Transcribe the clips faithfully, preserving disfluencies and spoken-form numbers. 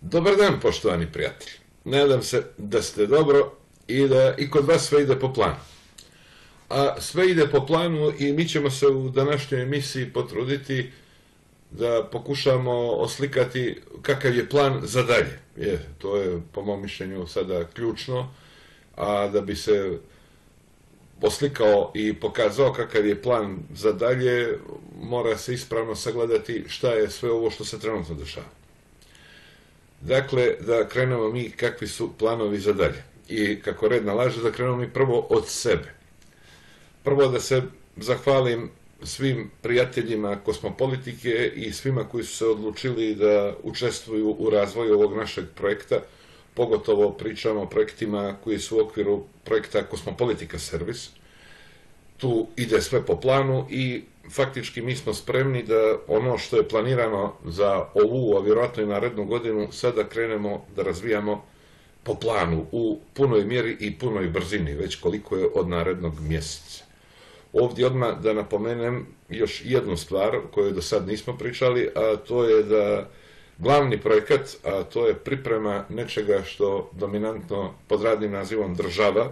Dobar dan, poštovani prijatelji. Nadam se da ste dobro i da i kod vas sve ide po planu. A sve ide po planu i mi ćemo se u današnjoj emisiji potruditi da pokušamo oslikati kakav je plan za dalje. Je, to je po mom mišljenju sada ključno, a da bi se oslikao i pokazao kakav je plan za dalje, mora se ispravno sagledati šta je sve ovo što se trenutno dešava. Dakle, da krenemo mi kakvi su planovi za dalje. I kako red nalaže, da krenemo mi prvo od sebe. Prvo da se zahvalim svim prijateljima kosmopolitike i svima koji su se odlučili da učestvuju u razvoju ovog našeg projekta. Pogotovo pričamo o projektima koji su u okviru projekta Kosmopolitika Servis. Tu ide sve po planu i faktički mi smo spremni da ono što je planirano za ovu, a vjerojatno i narednu godinu, sada krenemo da razvijamo po planu u punoj mjeri i punoj brzini, već koliko je od narednog mjeseca. Ovdje odmah da napomenem još jednu stvar koju do sad nismo pričali, a to je da glavni projekat, a to je priprema nečega što dominantno pod radnim nazivom država,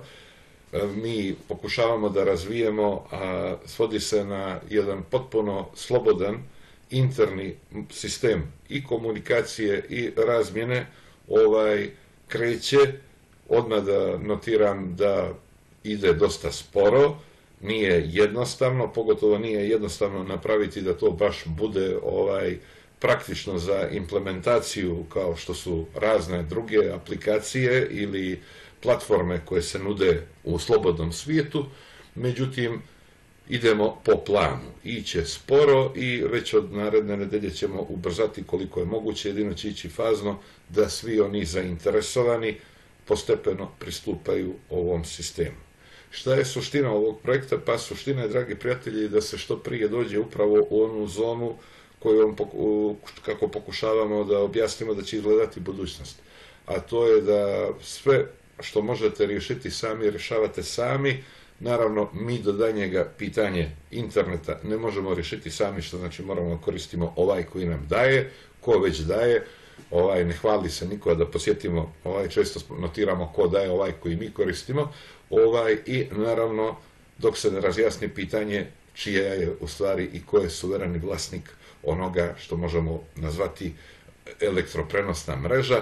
mi pokušavamo da razvijemo, a svodi se na jedan potpuno slobodan interni sistem i komunikacije i razmjene, ovaj kreće, odmah da notiram da ide dosta sporo, nije jednostavno, pogotovo nije jednostavno napraviti da to baš bude ovaj praktično za implementaciju kao što su razne druge aplikacije ili platforme koje se nude u slobodnom svijetu, međutim idemo po planu, iće sporo i već od naredne nedelje ćemo ubrzati koliko je moguće, jedino će ići fazno da svi oni zainteresovani postepeno pristupaju ovom sistemu. Šta je suština ovog projekta? Pa suština je, dragi prijatelji, da se što prije dođe upravo u onu zonu koju kako pokušavamo da objasnimo da će izgledati budućnost. A to je da sve što možete riješiti sami, rješavate sami. Naravno, mi do danjega pitanje interneta ne možemo riješiti sami, što znači moramo da koristimo ovaj koji nam daje, ko već daje, ovaj ne hvali se niko da posjetimo, ovaj često notiramo ko daje ovaj koji mi koristimo, ovaj i naravno dok se ne razjasni pitanje čija je u stvari i ko je suvereni vlasnik onoga što možemo nazvati elektroprenosna mreža,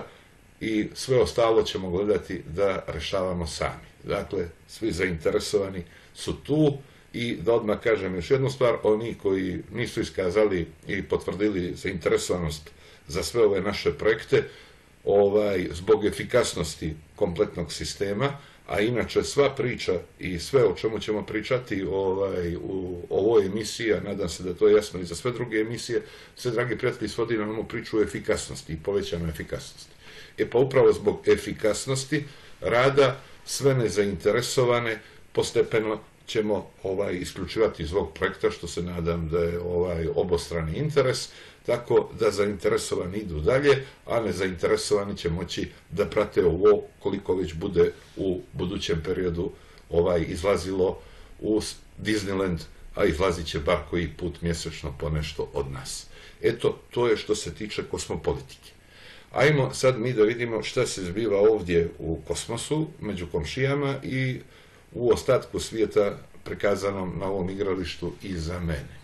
i sve ostalo ćemo gledati da rešavamo sami. Dakle, svi zainteresovani su tu i da odmah kažem još jednu stvar, oni koji nisu iskazali i potvrdili zainteresovanost za sve ove naše projekte, ovaj, zbog efikasnosti kompletnog sistema, a inače sva priča i sve o čemu ćemo pričati ovaj, u ovoj emisiji, a nadam se da je to jasno i za sve druge emisije, se, dragi prijatelji, svodi na onu priču o efikasnosti i povećanoj efikasnosti. E pa upravo zbog efikasnosti rada sve nezainteresovane postepeno ćemo ovaj, isključivati iz ovog projekta, što se nadam da je ovaj, obostrani interes, tako da zainteresovani idu dalje, a nezainteresovani će moći da prate ovo koliko već bude u budućem periodu ovaj, izlazilo u Disneyland, a izlazit će bar koji put mjesečno ponešto od nas. Eto, to je što se tiče kosmopolitike. Ajmo sad mi da vidimo šta se zbiva ovdje u kosmosu, među komšijama i u ostatku svijeta prikazanom na ovom igralištu iza mene.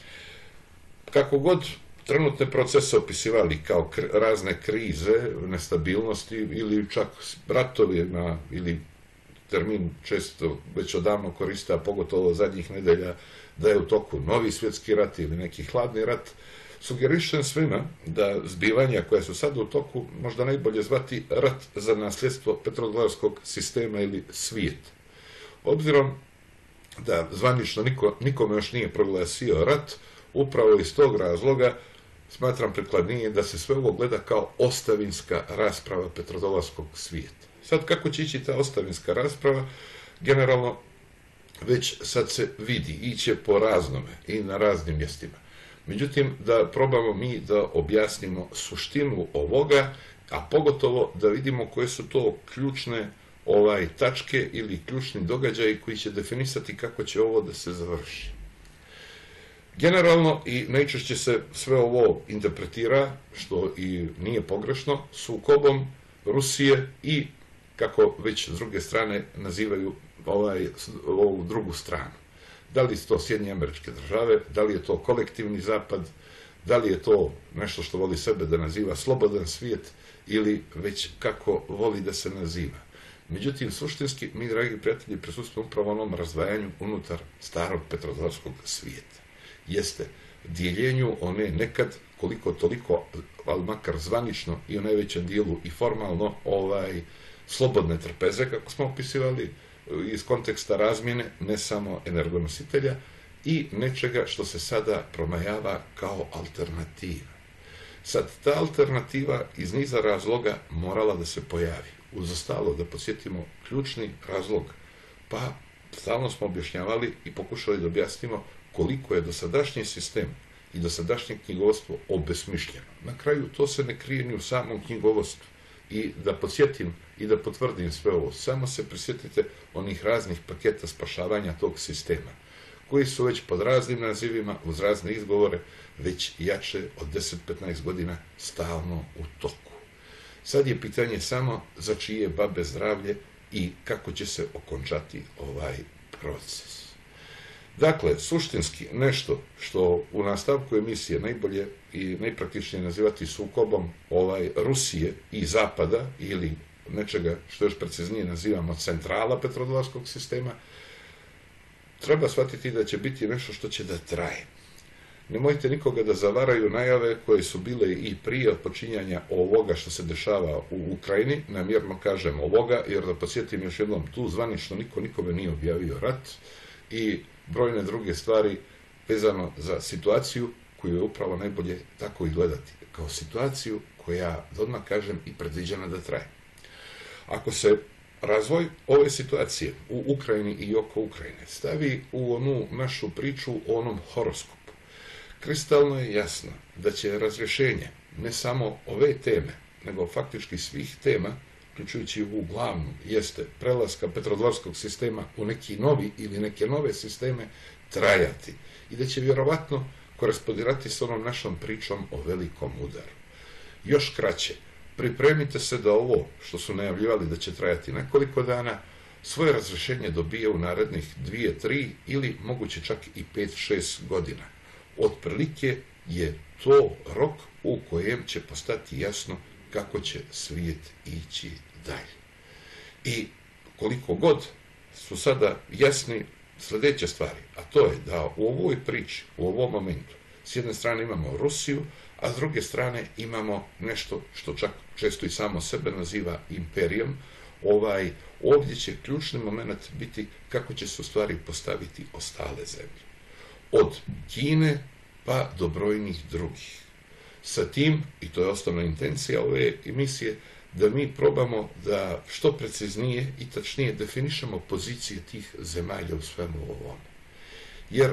Kako god trenutne procese opisivali kao razne krize, nestabilnosti ili čak ratovi, na, ili termin često već odavno koriste, a pogotovo zadnjih nedelja da je u toku novi svjetski rat ili neki hladni rat, sugerišem svima da zbivanja koja su sad u toku možda najbolje zvati rat za nasljedstvo petrodolarskog sistema ili svijeta. Obzirom da zvanično niko, nikome još nije proglasio rat, upravo iz tog razloga smatram prikladnije da se sve ovo gleda kao ostavinska rasprava petrodolarskog svijeta. Sad kako će ići ta ostavinska rasprava, generalno već sad se vidi, iće po raznome i na raznim mjestima. Međutim, da probamo mi da objasnimo suštinu ovoga, a pogotovo da vidimo koje su to ključne ovaj, tačke ili ključni događaji koji će definisati kako će ovo da se završi. Generalno i najčešće se sve ovo interpretira, što i nije pogrešno, sukobom Rusije i, kako već s druge strane nazivaju ovaj, ovu drugu stranu. Da li su to Sjedinjene Američke Države, da li je to kolektivni zapad, da li je to nešto što voli sebe da naziva slobodan svijet ili već kako voli da se naziva. Međutim, suštinski, mi, dragi prijatelji, prisustvujemo upravo onom razdvajanju unutar starog petrodvorskog svijeta. Jeste dijeljenju one nekad, koliko toliko, ali makar zvanično i u najvećem dijelu i formalno, ovaj, slobodne trpeze, kako smo opisivali, iz konteksta razmjene, ne samo energonositelja, i nečega što se sada promajava kao alternativa. Sad, ta alternativa iz niza razloga morala da se pojavi. Uz ostalo, da podsjetimo ključni razlog, pa stalno smo objašnjavali i pokušali da objasnimo koliko je dosadašnji sistem i dosadašnje knjigovodstvo obesmišljeno. Na kraju, to se ne krije ni u samom knjigovodstvu. I da podsjetim i da potvrdim sve ovo, samo se prisjetite onih raznih paketa spašavanja tog sistema, koji su već pod raznim nazivima, uz razne izgovore, već jače od deset do petnaest godina stalno u toku. Sad je pitanje samo za čije babe zdravlje i kako će se okončati ovaj proces. Dakle, suštinski nešto što u nastavku emisije najbolje i najpraktičnije nazivati sukobom ovaj, Rusije i Zapada, ili nečega što još preciznije nazivamo centrala petrodvorskog sistema, treba shvatiti da će biti nešto što će da traje. Nemojte nikoga da zavaraju najave koje su bile i prije počinjanja ovoga što se dešava u Ukrajini, namjerno kažem ovoga, jer da podsjetim još jednom, tu zvanično niko nikome nije objavio rat i brojne druge stvari vezano za situaciju koju je upravo najbolje tako i gledati, kao situaciju koja, da odmah kažem, i predviđena da traje. Ako se razvoj ove situacije u Ukrajini i oko Ukrajine stavi u onu našu priču o onom horoskopu, kristalno je jasno da će razrješenje ne samo ove teme, nego faktički svih tema, uključujući u glavnu, jeste prelaska petrodvorskog sistema u neki novi ili neke nove sisteme, trajati i da će vjerovatno korespondirati s onom našom pričom o velikom udaru. Još kraće, pripremite se da ovo što su najavljivali da će trajati nekoliko dana, svoje razrješenje dobije u narednih dvije, tri ili moguće čak i pet, šest godina. Otprilike je to rok u kojem će postati jasno kako će svijet ići dalje. I koliko god su sada jasni sljedeće stvari, a to je da u ovoj priči, u ovom momentu, s jedne strane imamo Rusiju, a s druge strane imamo nešto što čak često i samo sebe naziva imperijom. Ovaj, ovdje će ključni moment biti kako će se u stvari postaviti ostale zemlje. Od Kine pa do brojnih drugih. Sa tim, i to je osnovna intencija ove emisije, da mi probamo da što preciznije i tačnije definišemo pozicije tih zemalja u svemu ovom. Jer,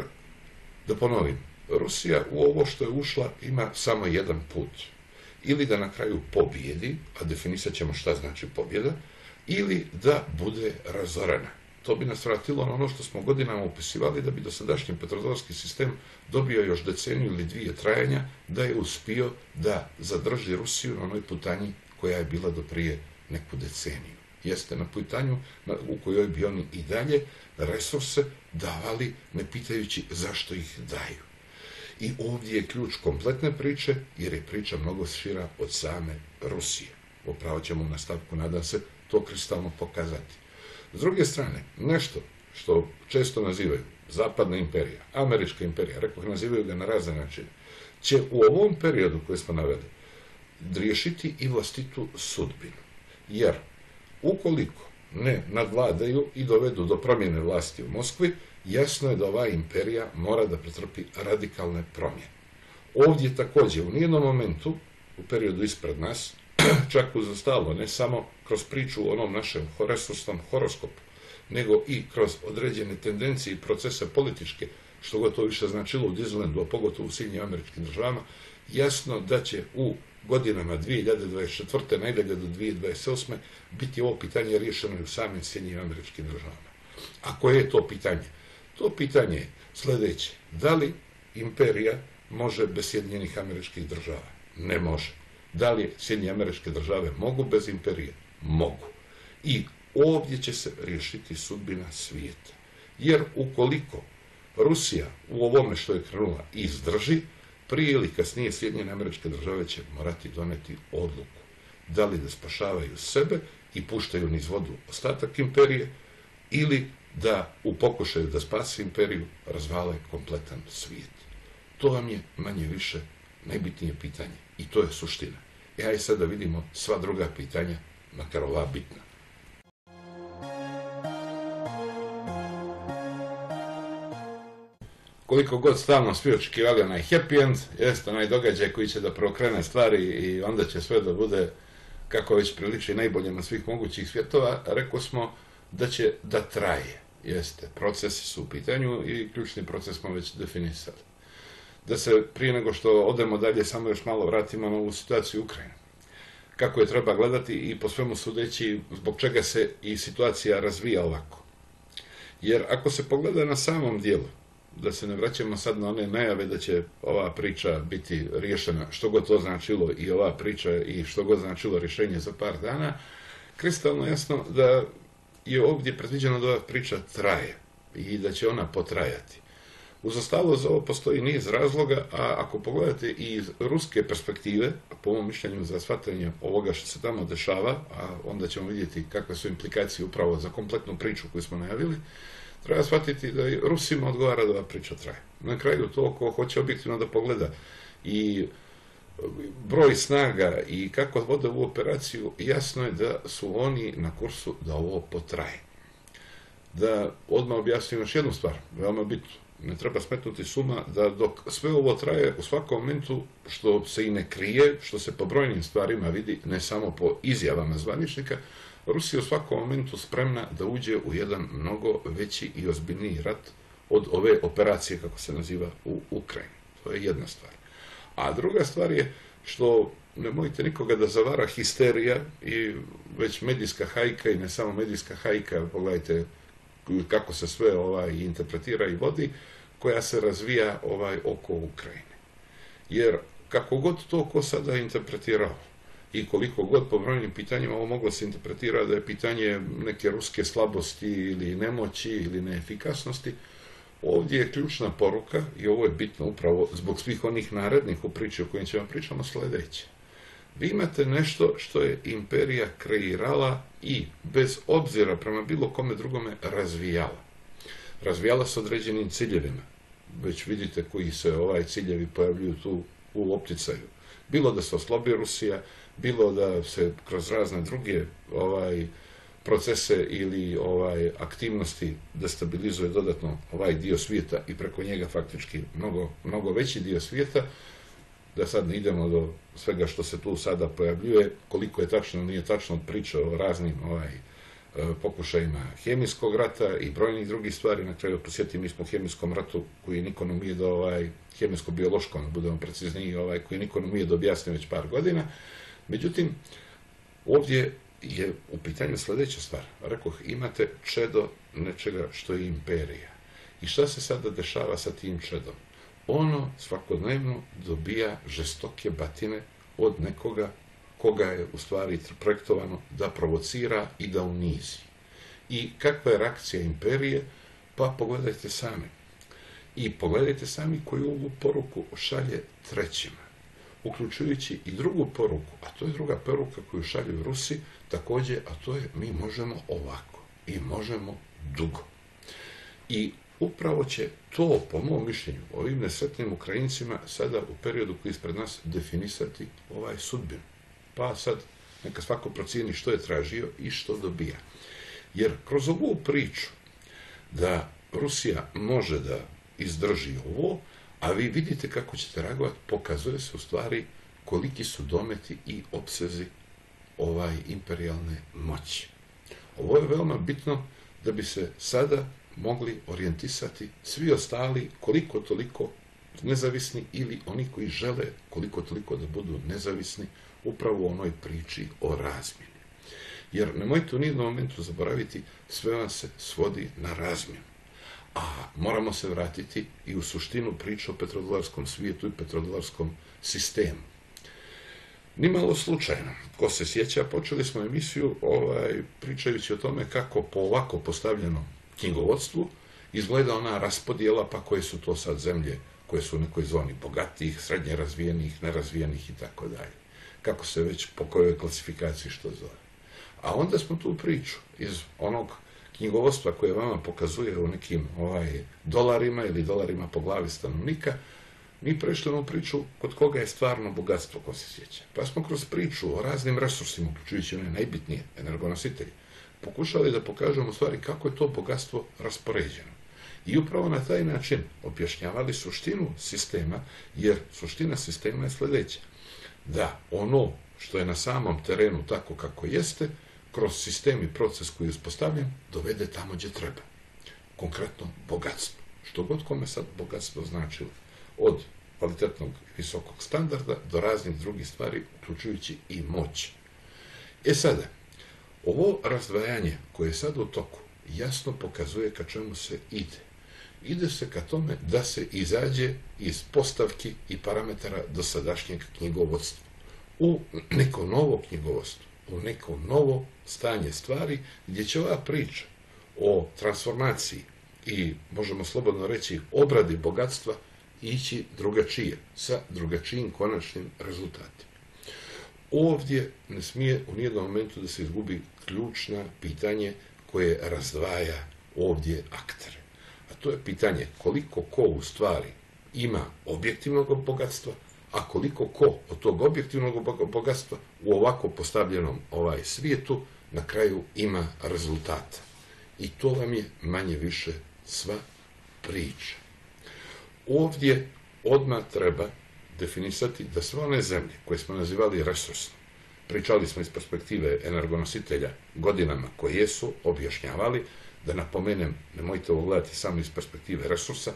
da ponovim, Rusija u ovo što je ušla ima samo jedan put. Ili da na kraju pobjedi, a definisat ćemo šta znači pobjeda, ili da bude razorena. To bi nas vratilo na ono što smo godinama upisivali, da bi dosadašnji petrodvorski sistem dobio još deceniju ili dvije trajanja, da je uspio da zadrži Rusiju na onoj putanji koja je bila do prije neku deceniju. Jeste na putanju u kojoj bi oni i dalje resurse davali, ne pitajući zašto ih daju. I ovdje je ključ kompletne priče, jer je priča mnogo šira od same Rusije. Upravo ćemo u nastavku, nadam se, to kristalno pokazati. S druge strane, nešto što često nazivaju Zapadna imperija, Američka imperija, rekoh, nazivaju ga na razne načine, će u ovom periodu koji smo naveli riješiti i vlastitu sudbinu. Jer, ukoliko ne nadvladaju i dovedu do promjene vlasti u Moskvi, jasno je da ova imperija mora da pretrpi radikalne promjene. Ovdje također, u nijednom momentu, u periodu ispred nas, čak uz ostalo, ne samo kroz priču o onom našem resursnom horoskopu, nego i kroz određene tendencije i procese političke, što god to više značilo u Disneylandu, a pogotovo u Sjedinjenim Američkim Državama, jasno da će u godinama dvije hiljade dvadeset četvrte najdalje do dvije hiljade dvadeset osme biti ovo pitanje riješeno i u samim Sjedinjenim Američkim Državama. A koje je to pitanje? To pitanje je sljedeće. Da li imperija može bez Sjedinjenih Američkih Država? Ne može. Da li Sjedinjene Američke Države mogu bez imperije? Mogu. I ovdje će se riješiti sudbina svijeta. Jer ukoliko Rusija u ovome što je krenula izdrži, prije ili kasnije Sjedinjene Američke Države će morati doneti odluku. Da li da spašavaju sebe i puštaju niz vodu ostatak imperije, ili da u pokušaju da spasi imperiju razvale kompletan svijet. To vam je manje više najbitnije pitanje. I to je suština. Ja i sada vidimo sva druga pitanja, makar ova bitna. Koliko god stalno svi očekivali onaj happy end, jeste onaj događaj koji će da preokrene stvari i onda će sve da bude kako već priliči najboljima svih mogućih svjetova, rekao smo da će da traje. Jeste, procesi su u pitanju i ključni proces smo već definisali. Da se prije nego što odemo dalje samo još malo vratimo na ovu situaciju u Ukrajini. Kako je treba gledati i po svemu sudeći zbog čega se i situacija razvija ovako. Jer ako se pogleda na samom dijelu, da se ne vraćamo sad na one najave da će ova priča biti riješena, što god to značilo i ova priča i što god značilo rješenje za par dana, kristalno jasno da je ovdje predviđeno da ova priča traje i da će ona potrajati. Uz ostalo za ovo postoji niz razloga, a ako pogledate i iz ruske perspektive, po mom mišljenju za shvatanje ovoga što se tamo dešava, a onda ćemo vidjeti kakve su implikacije upravo za kompletnu priču koju smo najavili, treba shvatiti da i Rusima odgovara da ova priča traje. Na kraju to ko hoće objektivno da pogleda i broj snaga i kako vode ovu operaciju, jasno je da su oni na kursu da ovo potraje. Da odmah objasnim još jednu stvar, veoma bitno. Ne treba smetnuti suma da dok sve ovo traje u svakom momentu, što se i ne krije, što se po brojnim stvarima vidi, ne samo po izjavama zvaničnika, Rusija u svakom momentu spremna da uđe u jedan mnogo veći i ozbiljniji rat od ove operacije, kako se naziva, u Ukrajini. To je jedna stvar. A druga stvar je što nemojte nikoga da zavara histerija i već medijska hajka i ne samo medijska hajka, pogledajte kako se sve ovaj interpretira i vodi, koja se razvija ovaj oko Ukrajine. Jer kako god to ko sada interpretirao i koliko god po brojnim pitanjima ovo moglo se interpretirati da je pitanje neke ruske slabosti ili nemoći ili neefikasnosti, ovdje je ključna poruka i ovo je bitno upravo zbog svih onih narednih u priči o kojim ćemo pričamo sljedeće. Vi imate nešto što je imperija kreirala i bez obzira prema bilo kome drugome razvijala. Razvijala s određenim ciljevima. Već vidite koji se ovaj ciljevi pojavljuju tu u opticaju. Bilo da se oslobi Rusija, bilo da se kroz razne druge ovaj procese ili ovaj aktivnosti destabilizuje dodatno ovaj dio svijeta i preko njega faktički mnogo, mnogo veći dio svijeta, da sad ne idemo do svega što se tu sada pojavljuje, koliko je tačno, nije tačno priča o raznim ovaj, pokušajima hemijskog rata i brojnih drugih stvari. Na kraju posjetimo, mi smo u hemijskom ratu koji niko nam nije do ovaj, hemijsko-biološkom, budemo precizniji, ovaj, koji niko nam nije objasnio već par godina. Međutim, ovdje je u pitanju sljedeća stvar. Rekoh, imate čedo nečega što je imperija. I šta se sada dešava sa tim čedom? Ono svakodnevno dobija žestoke batine od nekoga koga je u stvari projektovano da provocira i da unizi. I kakva je reakcija imperije? Pa pogledajte sami. I pogledajte sami koju ovu poruku šalje trećima, uključujući i drugu poruku, a to je druga poruka koju šalju Rusi, također, a to je mi možemo ovako i možemo dugo. I upravo će to, po mom mišljenju, ovim nesretnim Ukrajincima sada u periodu koji je ispred nas definisati ovaj sudbinu. Pa sad neka svako procijeni što je tražio i što dobija. Jer kroz ovu priču da Rusija može da izdrži ovo, a vi vidite kako ćete reagovati, pokazuje se u stvari koliki su dometi i opsezi ovaj imperijalne moći. Ovo je veoma bitno da bi se sada mogli orijentisati svi ostali koliko toliko nezavisni ili oni koji žele koliko toliko da budu nezavisni upravo u onoj priči o razmjeni. Jer nemojte u nijednom momentu zaboraviti, sve vam se svodi na razmjenu. A moramo se vratiti i u suštinu priče o petrodolarskom svijetu i petrodolarskom sistemu. Nimalo slučajno, ko se sjeća, počeli smo emisiju ovaj, pričajući o tome kako po ovako postavljenom knjigovodstvu izgleda ona raspodjela, pa koje su to sad zemlje koje su u nekoj zoni bogatijih, srednje razvijenih, nerazvijenih i tako dalje. Kako se već po kojoj klasifikaciji što zove. A onda smo tu priču iz onog knjigovodstva koje vama pokazuje u nekim ovaj, dolarima ili dolarima po glavi stanovnika, mi prešli u priču kod koga je stvarno bogatstvo, ko se sjeća. Pa smo kroz priču o raznim resursima, uključujući one najbitnije, energonositelji, pokušali da pokažemo u stvari kako je to bogatstvo raspoređeno. I upravo na taj način objašnjavali suštinu sistema, jer suština sistema je sljedeća. Da ono što je na samom terenu tako kako jeste, kroz sistem i proces koji je uspostavljen, dovede tamo gdje treba. Konkretno bogatstvo. Što god kome sad bogatstvo značilo. Od kvalitetnog visokog standarda do raznih drugih stvari, uključujući i moć. E sada, ovo razdvajanje koje je sad u toku jasno pokazuje ka čemu se ide. Ide se ka tome da se izađe iz postavki i parametara dosadašnjeg knjigovodstva u neko novo knjigovodstvo, u neko novo stanje stvari gdje će ova priča o transformaciji i, možemo slobodno reći, obradi bogatstva ići drugačije, sa drugačijim konačnim rezultatima. Ovdje ne smije u nijednom momentu da se izgubi ključno pitanje koje razdvaja ovdje aktere. A to je pitanje koliko ko u stvari ima objektivnog bogatstva, a koliko ko od tog objektivnog bogatstva u ovako postavljenom ovaj svijetu na kraju ima rezultata. I to vam je manje više sva priča. Ovdje odmah treba definisati da sve one zemlje koje smo nazivali resursno, pričali smo iz perspektive energonositelja godinama koje jesu, objašnjavali, da napomenem, nemojte ovo gledati samo iz perspektive resursa,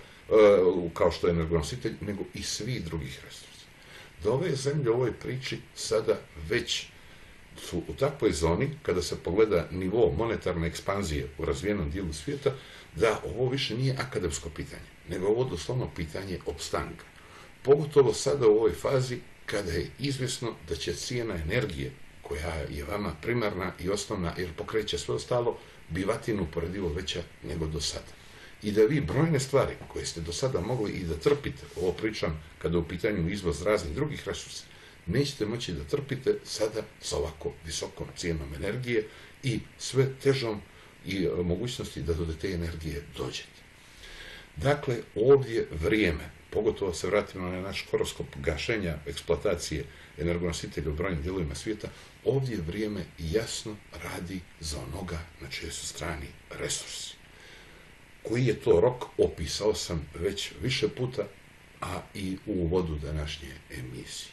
kao što je energonositelj, nego i svih drugih resursa. Da ove zemlje u ovoj priči sada već su u takvoj zoni, kada se pogleda nivo monetarne ekspanzije u razvijenom dijelu svijeta, da ovo više nije akademsko pitanje, nego ovo doslovno pitanje opstanka. Pogotovo sada u ovoj fazi kada je izvjesno da će cijena energije, koja je vama primarna i osnovna jer pokreće sve ostalo, bivati neuporedivo veća nego do sada. I da vi brojne stvari koje ste do sada mogli i da trpite, ovo pričam kada je u pitanju izvoz raznih drugih resursa, nećete moći da trpite sada sa ovako visokom cijenom energije i sve težom i mogućnosti da do te energije dođete. Dakle, ovdje vrijeme, pogotovo se vratimo na naš horoskop gašenja eksploatacije energonositelja u brojnim dijelovima svijeta, ovdje vrijeme jasno radi za onoga na čijoj su strani resursi. Koji je to rok, opisao sam već više puta, a i u uvodu današnje emisije.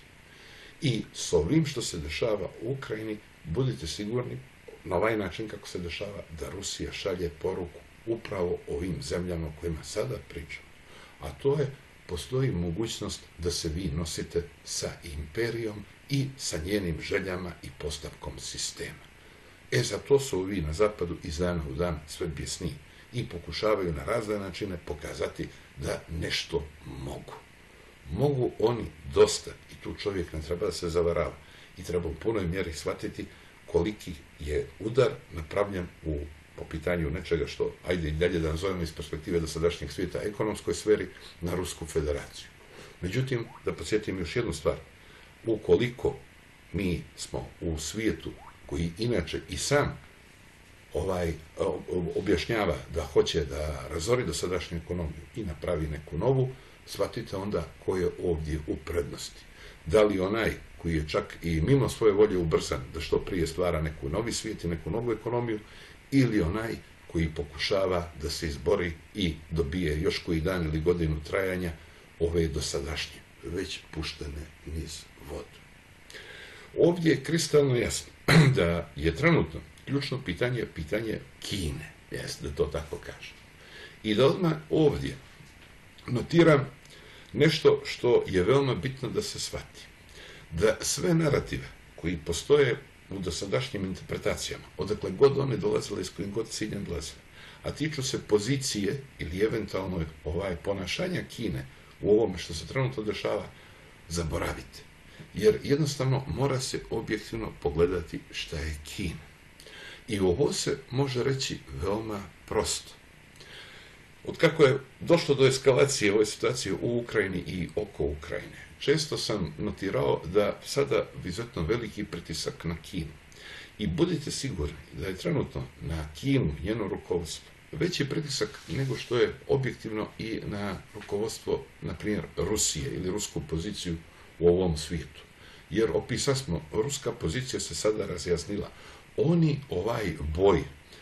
I s ovim što se dešava u Ukrajini, budite sigurni, na ovaj način kako se dešava, da Rusija šalje poruku upravo ovim zemljama o kojima sada pričamo. A to je, postoji mogućnost da se vi nosite sa imperijom i sa njenim željama i postavkom sistema. E, za to su vi na zapadu iz dana u dan sve bjesniji i pokušavaju na razne načine pokazati da nešto mogu. Mogu oni dosta i tu čovjek ne treba da se zavarava i treba u punoj mjeri shvatiti koliki je udar napravljen u po pitanju nečega što, ajde i dalje da nazovemo iz perspektive dosadašnjeg svijeta, ekonomskoj sferi, na Rusku federaciju. Međutim, da podsjetim još jednu stvar. Ukoliko mi smo u svijetu koji inače i sam ovaj objašnjava da hoće da razori dosadašnju ekonomiju i napravi neku novu, shvatite onda ko je ovdje u prednosti. Da li onaj koji je čak i mimo svoje volje ubrzan da što prije stvara neku novi svijet i neku novu ekonomiju, ili onaj koji pokušava da se izbori i dobije još koji dan ili godinu trajanja ove dosadašnje, već puštene niz vodu. Ovdje je kristalno jasno da je trenutno ključno pitanje pitanje Kine, jest da to tako kažem. I da odmah ovdje notiram nešto što je veoma bitno da se shvati. Da sve narative koji postoje u dosadašnjim interpretacijama, odakle god one dolazile, iz kojim god ciljem dolazile, a tiču se pozicije ili eventualno ovaj ponašanja Kine u ovome što se trenutno dešava, zaboravite. Jer jednostavno mora se objektivno pogledati šta je Kina. I ovo se može reći veoma prosto. Od kako je došlo do eskalacije ove situacije u Ukrajini i oko Ukrajine, često sam notirao da sada izuzetno veliki pritisak na Kinu. I budite sigurni da je trenutno na Kinu, njeno rukovodstvo, veći pritisak nego što je objektivno i na rukovodstvo, na primjer, Rusije ili rusku poziciju u ovom svijetu. Jer opisa smo, ruska pozicija se sada razjasnila. Oni ovaj boj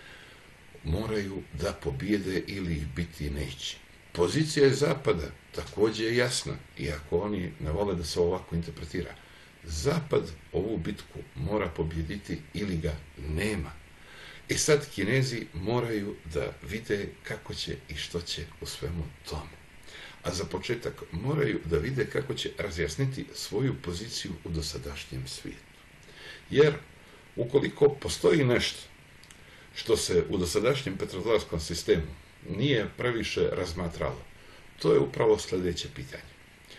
moraju da pobijede ili ih biti neće. Pozicija je Zapada također je jasna, iako oni ne vole da se ovako interpretira. Zapad ovu bitku mora pobjediti ili ga nema. I sad Kinezi moraju da vide kako će i što će u svemu tome. A za početak moraju da vide kako će razjasniti svoju poziciju u dosadašnjem svijetu. Jer ukoliko postoji nešto što se u dosadašnjem petrodolarskom sistemu nije previše razmatralo, to je upravo sljedeće pitanje.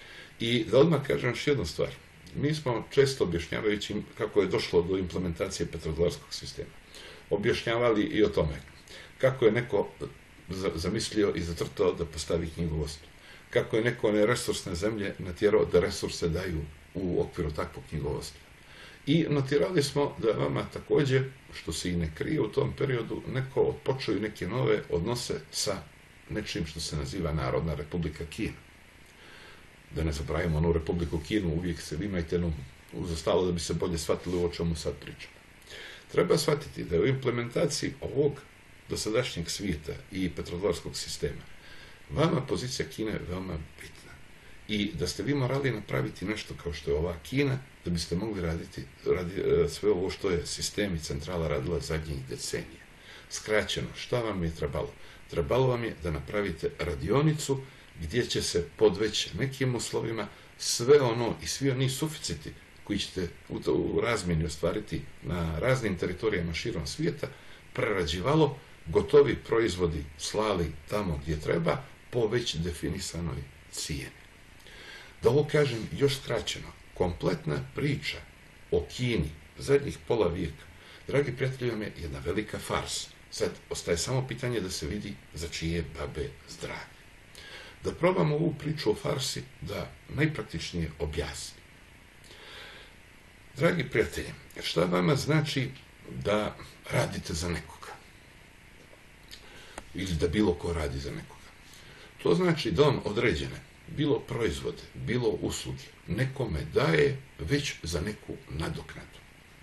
I da odmah kažem još jednu stvar. Mi smo često objašnjavajući kako je došlo do implementacije petrodolarskog sistema objašnjavali i o tome kako je neko zamislio i zatrtao da postavi knjigovodstvo, kako je neko neresursne zemlje natjerao da resurse daju u okviru takvog knjigovodstva. I notirali smo da vama također, što se i ne krije u tom periodu, neko odpočeo neke nove odnose sa nečim što se naziva Narodna Republika Kina. Da ne zapravimo onu Republiku Kinu, uvijek se vi imajte no, uz ostalo da bi se bolje shvatili o čemu sad pričamo. Treba shvatiti da je u implementaciji ovog dosadašnjeg svijeta i petrodolarskog sistema vama pozicija Kine je veoma bitna. I da ste vi morali napraviti nešto kao što je ova Kina, da biste mogli raditi radi, sve ovo što je sistem i centrala radila zadnjih decenija. Skraćeno, šta vam je trebalo? Trebalo vam je da napravite radionicu gdje će se pod već nekim uslovima sve ono i svi oni suficiti koji ćete u, u razmjeni ostvariti na raznim teritorijama širom svijeta, prerađivalo, gotovi proizvodi slali tamo gdje treba po već definisanoj cijeni. Da ovo kažem još skraćeno, kompletna priča o Kini zadnjih pola vijeka, dragi prijatelji, vam je jedna velika farsa. Sad ostaje samo pitanje da se vidi za čije babe zdravlje. Da probamo ovu priču o farsi da najpraktičnije objasnim. Dragi prijatelji, šta vama znači da radite za nekoga? Ili da bilo ko radi za nekoga? To znači da on određene, bilo proizvode, bilo usluge, nekome daje već za neku nadoknadu.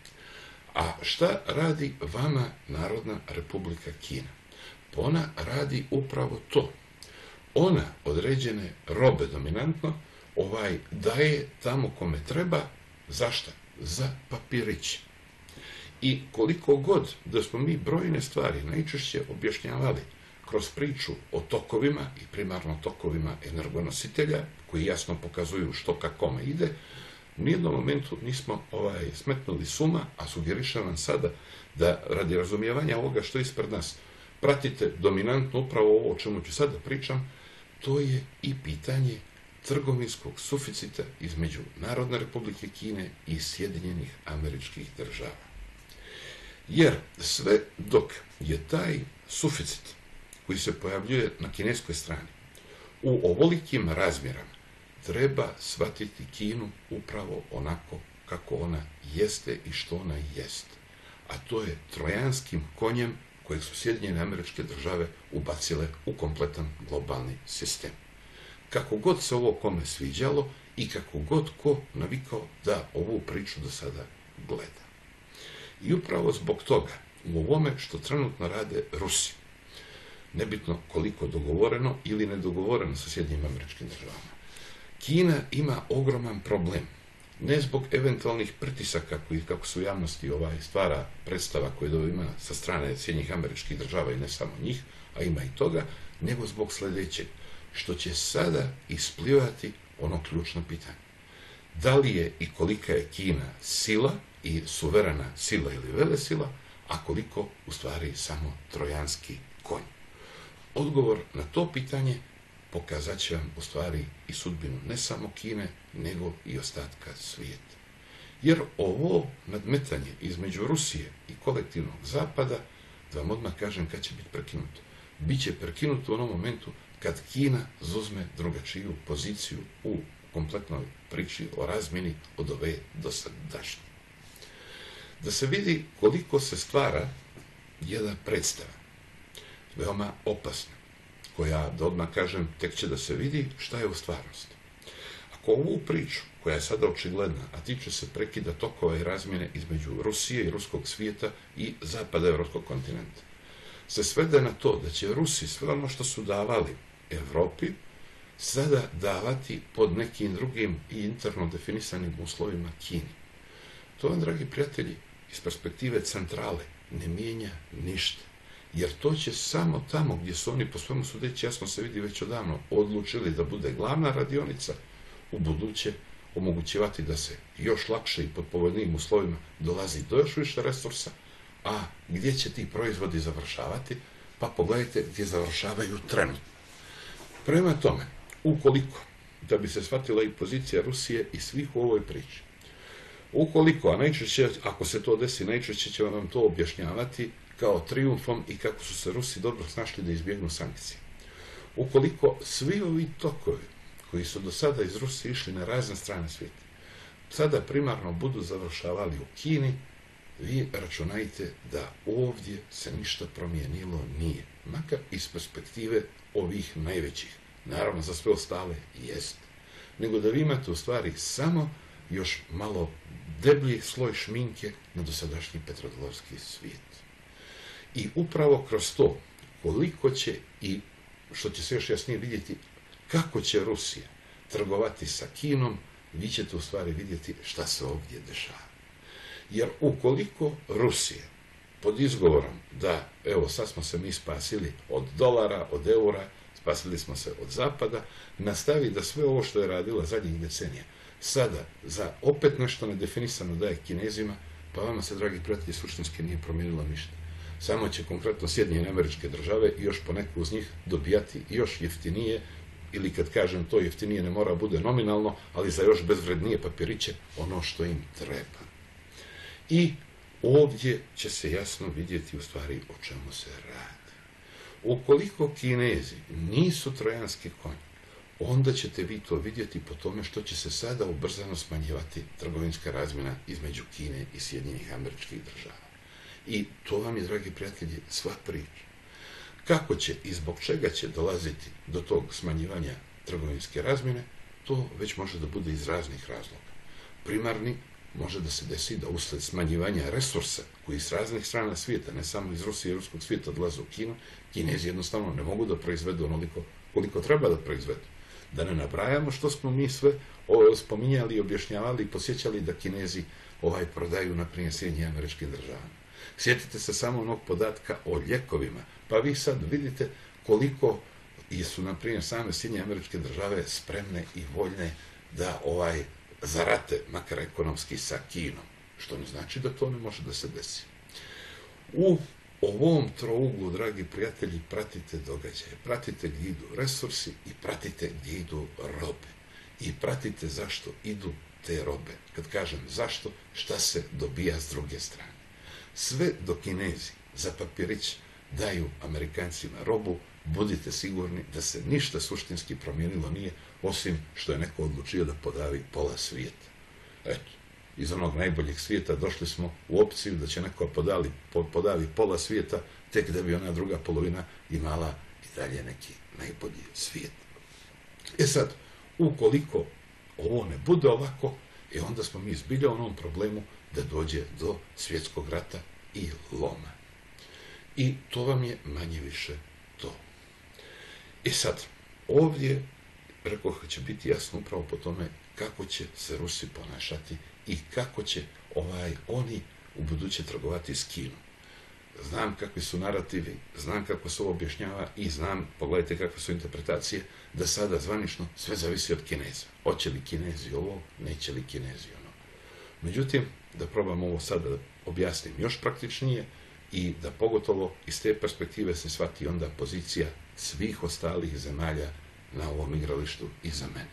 A šta radi vama Narodna Republika Kina? Pa ona radi upravo to. Ona određene robe dominantno ovaj daje tamo kome treba. Zašta? Za papirić. I koliko god da smo mi brojne stvari najčešće objašnjavali kroz priču o tokovima i primarno tokovima energonositelja, koji jasno pokazuju što ka kome ide, u nijednom momentu nismo ovaj, smetnuli suma, a sugerišem vam sada da radi razumijevanja ovoga što je ispred nas pratite dominantno upravo ovo o čemu ću sada pričam, to je i pitanje trgovinskog suficita između Narodne Republike Kine i Sjedinjenih Američkih Država. Jer sve dok je taj suficit koji se pojavljuje na kineskoj strani u ovolikim razmjerama, treba shvatiti Kinu upravo onako kako ona jeste i što ona jeste. A to je trojanskim konjem kojeg su Sjedinjene Američke Države ubacile u kompletan globalni sistem. Kako god se ovo kome sviđalo i kako god ko navikao da ovu priču do sada gleda. I upravo zbog toga, u ovome što trenutno rade Rusi, nebitno koliko dogovoreno ili nedogovoreno sa Sjedinjenim Američkim Državama, Kina ima ogroman problem. Ne zbog eventualnih pritisaka koji, kako su u javnosti ovaj stvara predstava koju ima sa strane Sjedinjenih Američkih Država i ne samo njih, a ima i toga, nego zbog sljedećeg, što će sada isplivati ono ključno pitanje. Da li je i kolika je Kina sila i suverena sila ili velesila, a koliko u stvari samo trojanski konj. Odgovor na to pitanje pokazat će vam u stvari i sudbinu ne samo Kine, nego i ostatka svijeta. Jer ovo nadmetanje između Rusije i kolektivnog zapada, da vam odmah kažem kad će biti prekinuto. Biće prekinuto u onom momentu kad Kina zauzme drugačiju poziciju u kompletnoj priči o razmjeni od ove dosadašnje. Da se vidi koliko se stvara jedna predstava, veoma opasna, koja, da odmah kažem, tek će da se vidi šta je u stvarnosti. Ako ovu priču, koja je sada očigledna, a tiče se prekida tokova i razmjene između Rusije i ruskog svijeta i zapada evropskog kontinenta, se svede na to da će Rusi sve ono što su davali Evropi sada davati pod nekim drugim i interno definisanim uslovima Kini. To vam, dragi prijatelji, iz perspektive centrale ne mijenja ništa. Jer to će samo tamo gdje su oni, po svemu sudeći, jasno se vidi već odavno, odlučili da bude glavna radionica, u buduće omogućivati da se još lakše i pod povoljnijim uslovima dolazi do još više resursa, a gdje će ti proizvodi završavati? Pa pogledajte gdje završavaju trenutno. Prema tome, ukoliko, da bi se shvatila i pozicija Rusije i svih u ovoj priči, ukoliko, a najčešće, ako se to desi, najčešće će vam to objašnjavati kao trijumfom i kako su se Rusi dobro snašli da izbjegnu sankcije. Ukoliko svi ovi tokovi koji su do sada iz Rusije išli na razne strane svijeta, sada primarno budu završavali u Kini, vi računajte da ovdje se ništa promijenilo nije. Makar iz perspektive ovih najvećih. Naravno, za sve ostale jest. Nego da vi imate u stvari samo još malo deblji sloj šminke na dosadašnji petrodolarski svijet. I upravo kroz to, koliko će i, što će se još jasnije vidjeti, kako će Rusija trgovati sa Kinom, vi ćete u stvari vidjeti šta se ovdje dešava. Jer ukoliko Rusija, pod izgovorom da, evo, sad smo se mi spasili od dolara, od eura, spasili smo se od zapada, nastavi da sve ovo što je radila zadnjih decenija, sada za opet nešto nedefinisano daje Kinezima, pa vama se, dragi prijatelji, suštinski nije promijenilo ništa. Samo će konkretno Sjedinjene Američke Države i još poneku uz njih dobijati još jeftinije, ili kad kažem to jeftinije ne mora bude nominalno, ali za još bezvrednije papiriće ono što im treba. I ovdje će se jasno vidjeti u stvari o čemu se radi. Ukoliko Kinezi nisu trojanski konj, onda ćete vi to vidjeti po tome što će se sada ubrzano smanjivati trgovinska razmjena između Kine i Sjedinjenih Američkih Država. I to vam je, dragi prijatelji, sva priča. Kako će i zbog čega će dolaziti do tog smanjivanja trgovinske razmjene, to već može da bude iz raznih razloga. Primarni može da se desi da usled smanjivanja resursa koji s raznih strana svijeta, ne samo iz Rusije i ruskog svijeta, odlaze u Kinu, Kinezi jednostavno ne mogu da proizvedu onoliko koliko treba da proizvedu. Da ne nabrajamo što smo mi sve spominjali, objašnjavali i posjećali da Kinezi ovaj prodaju na primjer Sjedinjenim Američkim Državama. Sjetite se samo onog podatka o ljekovima, pa vi sad vidite koliko su, na primjer, same Sjedinjene Američke Države spremne i voljne da ovaj zarate, makar ekonomski, sa Kinom, što ne znači da to ne može da se desi. U ovom trouglu, dragi prijatelji, pratite događaje, pratite gdje idu resursi i pratite gdje idu robe. I pratite zašto idu te robe. Kad kažem zašto, šta se dobija s druge strane. Sve dok Kinezi za papirić daju Amerikancima robu, budite sigurni da se ništa suštinski promijenilo nije, osim što je neko odlučio da podavi pola svijeta. Eto, iz onog najboljeg svijeta došli smo u opciju da će neko podali, podavi pola svijeta, tek da bi ona druga polovina imala i dalje neki najbolji svijet. E sad, ukoliko ovo ne bude ovako, e onda smo mi zbilja u onom problemu da dođe do svjetskog rata i loma. I to vam je manje više to. I sad, ovdje, rekao, će biti jasno upravo po tome kako će se Rusi ponašati i kako će ovaj, oni u buduće trgovati s Kinom. Znam kakvi su narativi, znam kako se ovo objašnjava i znam, pogledajte kakve su interpretacije, da sada zvanično sve zavisi od Kineza. Hoće li Kinezi ovo, neće li Kinezi ono. Međutim, da probam ovo sada da objasnim još praktičnije i da pogotovo iz te perspektive se shvati onda pozicija svih ostalih zemalja na ovom igralištu iza mene.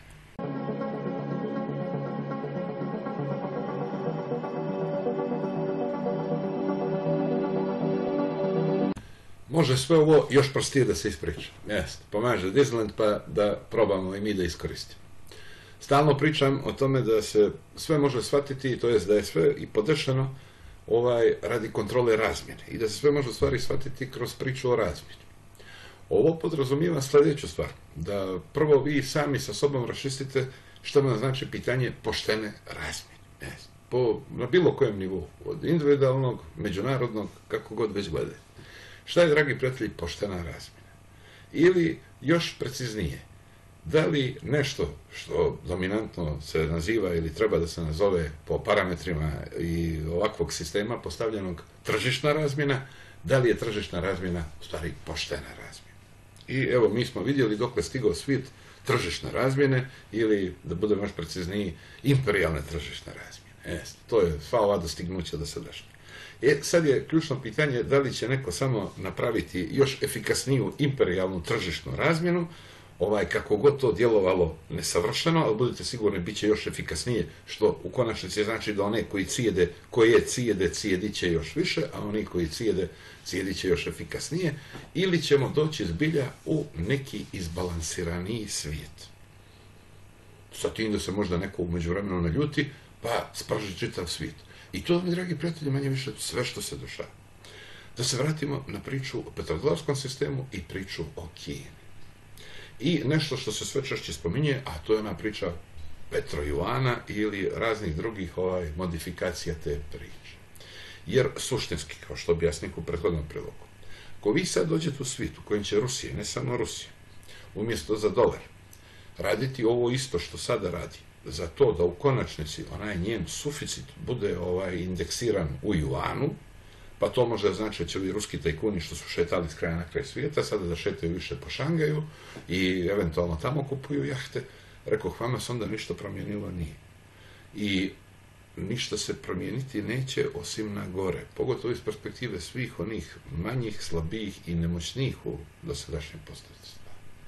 Može sve ovo još prostije da se ispriča. Jeste, pomaže Disneyland pa da probamo i mi da iskoristimo. Stalno pričam o tome da se sve može shvatiti, to jest da je sve i podešeno ovaj, radi kontrole razmjene i da se sve može u stvari shvatiti kroz priču o razmjeni. Ovo podrazumijeva sljedeću stvar, da prvo vi sami sa sobom raščistite što vam znači pitanje poštene razmjene. Jeste, po, na bilo kojem nivou, od individualnog, međunarodnog, kako god već gledate. Šta je, dragi prijatelji, poštena razmjena? Ili, još preciznije, da li nešto što dominantno se naziva ili treba da se nazove po parametrima i ovakvog sistema postavljenog tržišna razmjena, da li je tržišna razmjena u stvari poštena razmjena? I evo, mi smo vidjeli dokle stigao svijet tržišne razmjene ili, da budemo još precizniji, imperijalne tržišne razmjene. E, to je sva ova dostignuća do sadašnje. E, sad je ključno pitanje da li će neko samo napraviti još efikasniju imperijalnu tržišnu razmjenu, ovaj, kako god to djelovalo nesavršeno, ali budite sigurni, bit će još efikasnije, što u konačnici znači da one koji cijede, koje cijede, cijedit će još više, a oni koji cijede, cijedit će još efikasnije, ili ćemo doći zbilja u neki izbalansiraniji svijet. Sa tim da se možda neko u međuvremenu naljuti, pa sprži čitav svijet. I to, mi dragi prijatelji, manje više sve što se dešava. Da se vratimo na priču o petrodolarskom sistemu i priču o Kini. I nešto što se sve češće spominje, a to je ona priča Petrojuana ili raznih drugih ovaj, modifikacija te priče. Jer suštinski, kao što objasnim u prethodnom prilogu, ako vi sad dođete u svijet u kojem će Rusija, ne samo Rusija, umjesto za dolar, raditi ovo isto što sada radi, za to da u konačnici onaj njen suficit bude ovaj indeksiran u juanu, pa to može znači da će ovi ruski tajkuni što su šetali s kraja na kraj svijeta, sada da šetaju više po Šangaju i eventualno tamo kupuju jahte. Rekoh, vama se onda ništa promijenilo nije. I ništa se promijeniti neće osim na gore, pogotovo iz perspektive svih onih manjih, slabijih i nemoćnijih u dosadašnjem postavljanju.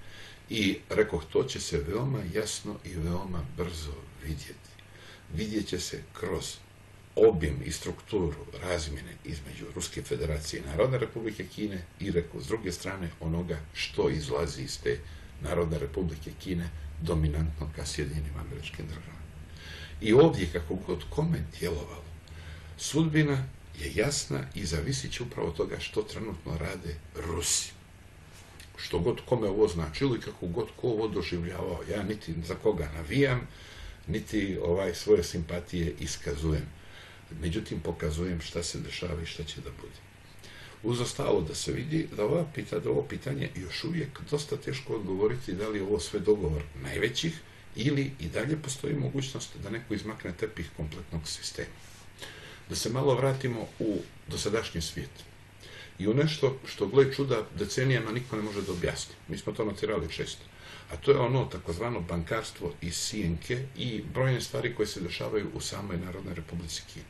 I rekoh, to će se veoma jasno i veoma brzo vidjeti. Vidjet će se kroz obim i strukturu razmjene između Ruske federacije i Narodne republike Kine i, rekoh, s druge strane onoga što izlazi iz te Narodne republike Kine dominantno ka Sjedinjenim Američkim Državama. I ovdje, kako god kome djelovalo, sudbina je jasna i zavisit će upravo toga što trenutno rade Rusi. Što god kome ovo značilo i kako god ko ovo doživljavao. Ja niti za koga navijam, niti ovaj svoje simpatije iskazujem. Međutim, pokazujem šta se dešava i šta će da bude. Uz ostalo da se vidi da, ova pita, da ovo pitanje još uvijek dosta teško odgovoriti da li je ovo sve dogovor najvećih ili i dalje postoji mogućnost da neko izmakne tepih kompletnog sistema. Da se malo vratimo u dosadašnji svijet. I u nešto što, gle čuda, decenijama niko ne može da objasni. Mi smo to notirali često. A to je ono takozvano bankarstvo i sjenke i brojne stvari koje se dešavaju u samoj Narodnoj Republici Kini.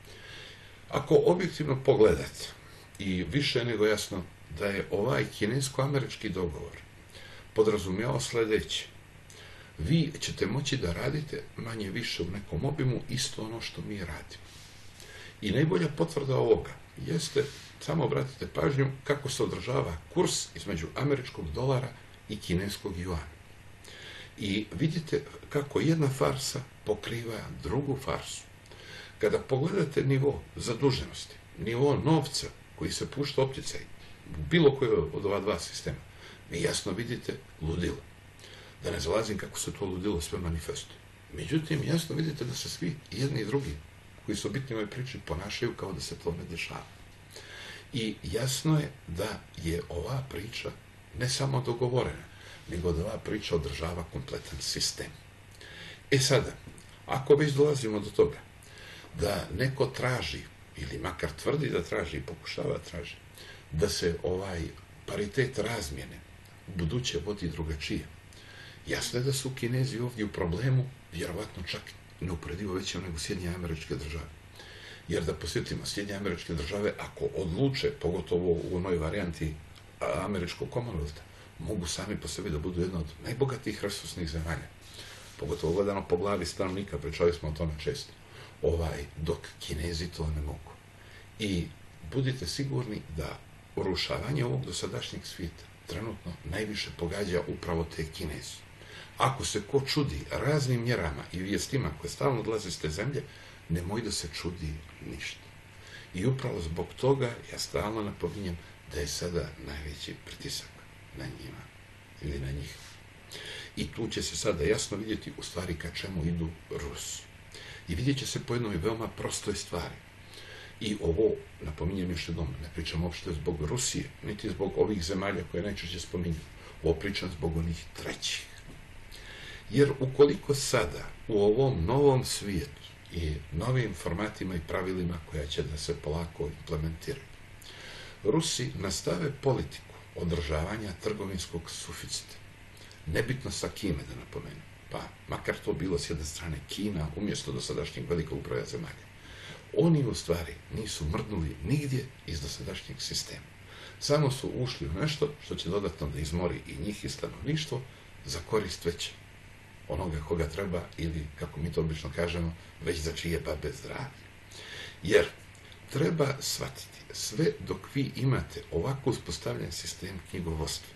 Ako objektivno pogledate, i više nego jasno da je ovaj kinesko-američki dogovor podrazumijevao sljedeće. Vi ćete moći da radite manje više u nekom obimu isto ono što mi radimo. I najbolja potvrda ovoga jeste, samo obratite pažnju kako se održava kurs između američkog dolara i kineskog juana. I vidite kako jedna farsa pokriva drugu farsu. Kada pogledate nivo zaduženosti, nivo novca koji se pušta opticaj, bilo koje od ova dva sistema, vi jasno vidite ludilo. Da ne zalazim kako se to ludilo sve manifestuje. Međutim, jasno vidite da se svi jedni i drugi koji su bitni u ovoj priči ponašaju kao da se to ne dešava. I jasno je da je ova priča ne samo dogovorena, nego da ova priča održava kompletan sistem. E sada, ako već dolazimo do toga da neko traži, ili makar tvrdi da traži i pokušava traži, da se ovaj paritet razmjene buduće vodi drugačije, jasno je da su Kinezi ovdje u problemu, vjerovatno čak neuporedivo većem nego Sjedinjene Američke Države. Jer da posjetimo, Sjedinjene Američke Države, ako odluče, pogotovo u onoj varijanti američkog Commonwealtha, mogu sami po sebi da budu jedna od najbogatijih resursnih zemalja. Pogotovo gledano po glavi stanovnika, pričali smo o tome često. Ovaj, dok Kinezi to ne mogu. I budite sigurni da urušavanje ovog dosadašnjeg svijeta trenutno najviše pogađa upravo te Kinezi. Ako se ko čudi raznim mjerama i vijestima koje stalno odlaze iz te zemlje, nemoj da se čudi ništa. I upravo zbog toga ja stalno napominjem da je sada najveći pritisak na njima ili na njih. I tu će se sada jasno vidjeti u stvari ka čemu idu Rusi. I vidjet će se po jednoj veoma prostoj stvari. I ovo, napominjem još jednom, ne pričam uopšte zbog Rusije, niti zbog ovih zemalja koje najčešće spominju. Ovo pričam zbog onih trećih. Jer ukoliko sada u ovom novom svijetu i novim formatima i pravilima koja će da se polako implementiraju, Rusi nastave politiku održavanja trgovinskog suficita, nebitno sa kime da napomenem, pa makar to bilo s jedne strane Kina umjesto dosadašnjeg velikog broja zemalja, oni u stvari nisu mrdnuli nigdje iz dosadašnjeg sistema. Samo su ušli u nešto što će dodatno da izmori i njih i stanovništvo za korist već onoga koga treba ili, kako mi to obično kažemo, već za čije babe zdravlje. Jer treba shvatiti, sve dok vi imate ovako uspostavljen sistem knjigovodstva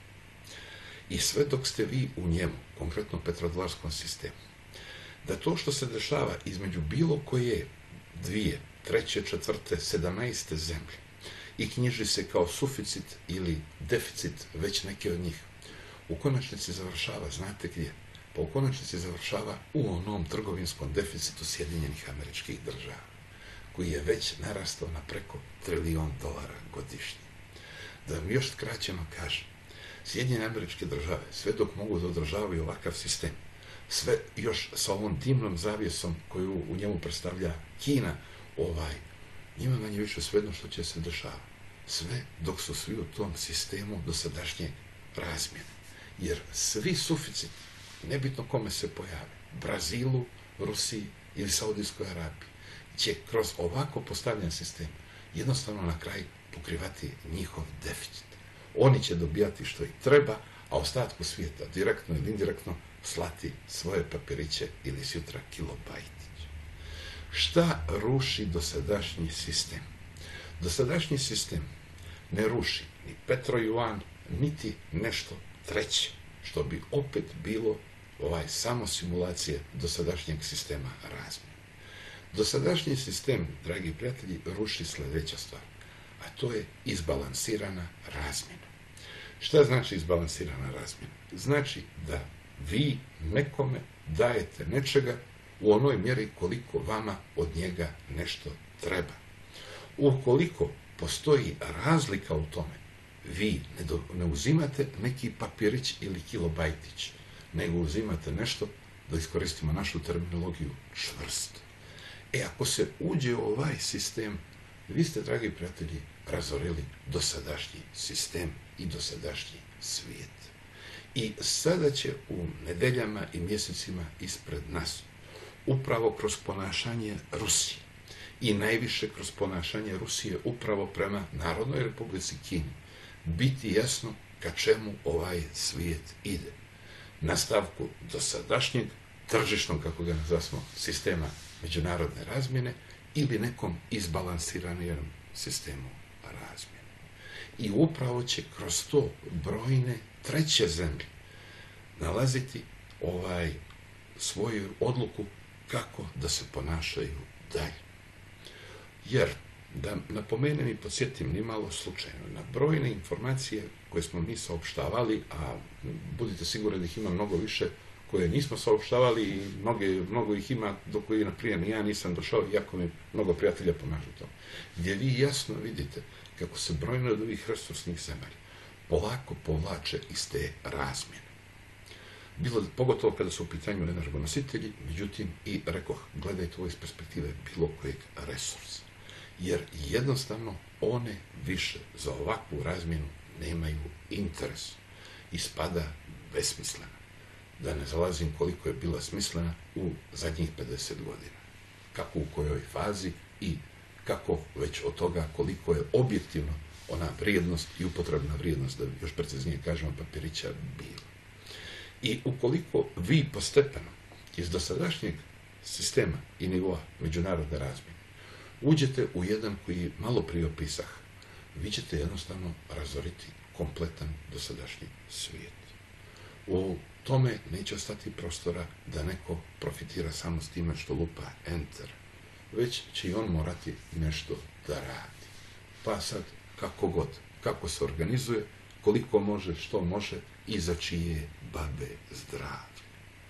i sve dok ste vi u njemu, konkretno petrodolarskom sistemu, da to što se dešava između bilo koje dvije, treće, četvrte, sedamnaeste zemlje i knjiži se kao suficit ili deficit već neke od njih, u konačnici završava, znate gdje? Pa u konačnici završava u onom trgovinskom deficitu Sjedinjenih Američkih Država, koji je već narastao na preko trilijon dolara godišnje. Da vam još skraćeno kažem, Sjedinjene Američke Države, sve dok mogu da održavaju ovakav sistem, sve još sa ovom dimnom zavjesom koju u njemu predstavlja Kina, ovaj, njima manje više svejedno što će se dešavati. Sve dok su svi u tom sistemu dosadašnjeg razmjene. Jer svi suficiti, nebitno kome se pojave, Brazilu, Rusiji ili Saudijskoj Arabiji, će kroz ovako postavljen sistem jednostavno na kraj pokrivati njihov deficit. Oni će dobijati što ih treba, a ostatku svijeta, direktno ili indirektno, slati svoje papiriće ili sutra kilobajtić. Šta ruši dosadašnji sistem? Dosadašnji sistem ne ruši ni petrojuan, niti nešto treće, što bi opet bilo ovaj samo simulacije dosadašnjeg sistema razmjene. Dosadašnji sistem, dragi prijatelji, ruši sljedeća stvar, a to je izbalansirana razmjena. Šta znači izbalansirana razmjena? Znači da vi nekome dajete nečega u onoj mjeri koliko vama od njega nešto treba. Ukoliko postoji razlika u tome, vi ne, do, ne uzimate neki papirić ili kilobajtić, nego uzimate nešto, da iskoristimo našu terminologiju, čvrsto. E, ako se uđe u ovaj sistem, vi ste, dragi prijatelji, razorili dosadašnji sistem i dosadašnji svijet. I sada će u nedeljama i mjesecima ispred nas, upravo kroz ponašanje Rusije i najviše kroz ponašanje Rusije upravo prema Narodnoj Republici Kini, biti jasno ka čemu ovaj svijet ide. Nastavku dosadašnjeg tržišnog, kako ga nazvamo, sistema međunarodne razmjene ili nekom izbalansiranom sistemu razmjene. I upravo će kroz to brojne treće zemlje nalaziti ovaj svoju odluku kako da se ponašaju dalje. Jer, da napomenem i podsjetim nimalo slučajno, na brojne informacije koje smo mi saopštavali, a budite sigurni da ih ima mnogo više koje nismo saopštavali i mnoge, mnogo ih ima do koji, naprijed, ja nisam došao, iako mi mnogo prijatelja pomažu to. Gdje vi jasno vidite kako se brojne od ovih resursnih zemalja polako povlače iz te razmjene. Bilo, pogotovo kada su u pitanju energonositelji, međutim i rekoh, gledajte ovo iz perspektive bilo kojeg resursa. Jer jednostavno one više za ovakvu razmjenu nemaju interes. Ispada besmislena. Da ne zalazim koliko je bila smislena u zadnjih pedeset godina. Kako u kojoj fazi i kako već od toga koliko je objektivno ona vrijednost i upotrebna vrijednost, da još preciznije kažemo, papirića bila. I ukoliko vi postepeno iz dosadašnjeg sistema i nivoa međunarodne razmjene uđete u jedan koji malo prije opisah, vi ćete jednostavno razoriti kompletan dosadašnji svijet. U tome neće ostati prostora da neko profitira samo s time što lupa enter, već će i on morati nešto da radi. Pa sad, kako god, kako se organizuje, koliko može, što može i za čije babe zdravlje.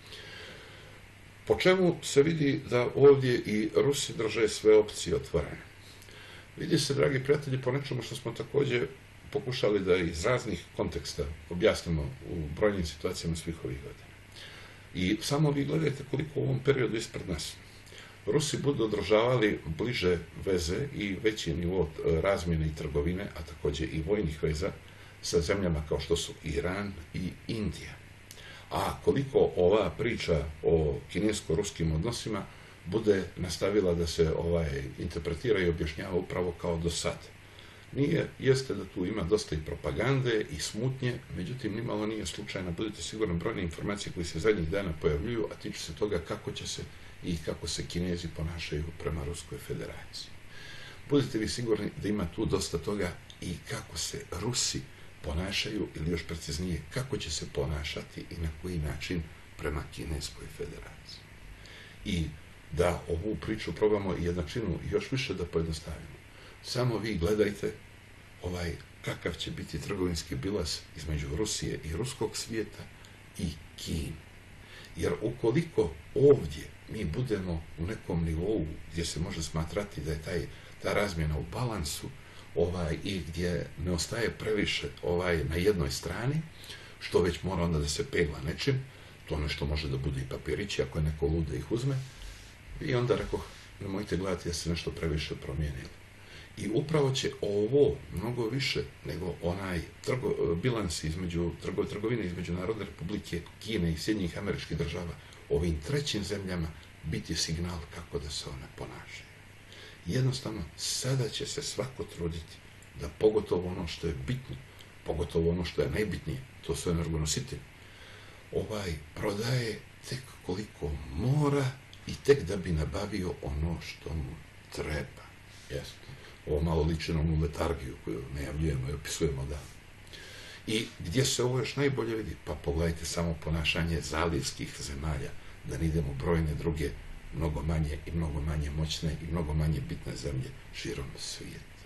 Po čemu se vidi da ovdje i Rusi drže sve opcije otvorene? Vidi se, dragi prijatelji, po nečemu što smo također pokušali da iz raznih konteksta objasnimo u brojnim situacijama svih ovih godina. I samo vi gledajte koliko u ovom periodu ispred nas Rusi budu održavali bliže veze i veći nivo razmjene i trgovine, a također i vojnih veza sa zemljama kao što su Iran i Indija. A koliko ova priča o kinesko-ruskim odnosima bude nastavila da se ovaj interpretira i objašnjava upravo kao do sad. Nije, jeste da tu ima dosta i propagande i smutnje, međutim nimalo nije slučajno, budite sigurno brojne informacije koje se zadnjih dana pojavljuju, a tiču se toga kako će se i kako se Kinezi ponašaju prema Ruskoj federaciji. Budite vi sigurni da ima tu dosta toga i kako se Rusi ponašaju, ili još preciznije, kako će se ponašati i na koji način prema Kineskoj federaciji. I da ovu priču probamo i jednačinu još više da pojednostavimo. Samo vi gledajte ovaj kakav će biti trgovinski bilans između Rusije i ruskog svijeta i Kine. Jer ukoliko ovdje mi budemo u nekom nivou gdje se može smatrati da je taj, ta razmjena u balansu ovaj, i gdje ne ostaje previše ovaj, na jednoj strani, što već mora onda da se pegla nečim, to nešto može da bude i papirići, ako je neko lud da ih uzme, i onda rekoh, nemojte gledati da se nešto previše promijenilo. I upravo će ovo mnogo više nego onaj trgo, bilans između trgo, trgovine između Narodne Republike Kine i Sjedinjenih Američkih Država ovim trećim zemljama biti signal kako da se one ponašaju. Jednostavno, sada će se svako truditi da pogotovo ono što je bitno, pogotovo ono što je najbitnije, to su energonositelji, ovaj prodaje tek koliko mora i tek da bi nabavio ono što mu treba. Jasno. Ovo malo liči na onu letargiju koju najavljujemo i opisujemo da. I gdje se ovo još najbolje vidi? Pa pogledajte samo ponašanje zalivskih zemalja, da ne idemo brojne druge, mnogo manje i mnogo manje moćne i mnogo manje bitne zemlje širom svijeta.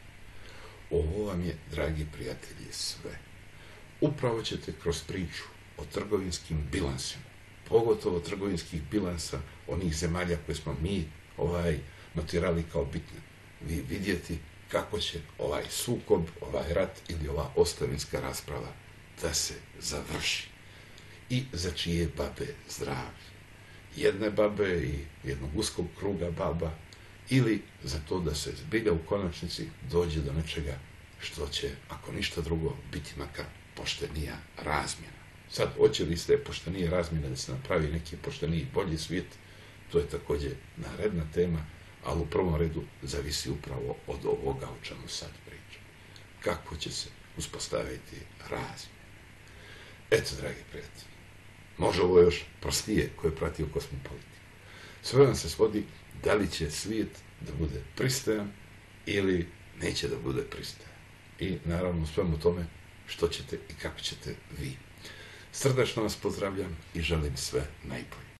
Ovo vam je, dragi prijatelji, sve. Upravo ćete kroz priču o trgovinskim bilansima, pogotovo trgovinskih bilansa onih zemalja koje smo mi ovaj, notirali kao bitne, vi vidjeti kako će ovaj sukob, ovaj rat ili ova ostavinska rasprava da se završi. I za čije babe zdravlje. Jedne babe i jednog uskog kruga baba, ili za to da se zbilja u konačnici dođe do nečega što će, ako ništa drugo, biti makar poštenija razmjena. Sad, hoće li se poštenije razmjena da se napravi neki pošteniji bolji svijet, to je također naredna tema, ali u prvom redu zavisi upravo od ovoga o čemu sad pričam. Kako će se uspostaviti razmjena? Eto, dragi prijatelji, može ovo još prostije koje prati u kosmopolitiku. Sve vam se svodi da li će svijet da bude pristojan ili neće da bude pristojan. I naravno u svemu tome što ćete i kako ćete vi. Srdačno vas pozdravljam i želim sve najbolje.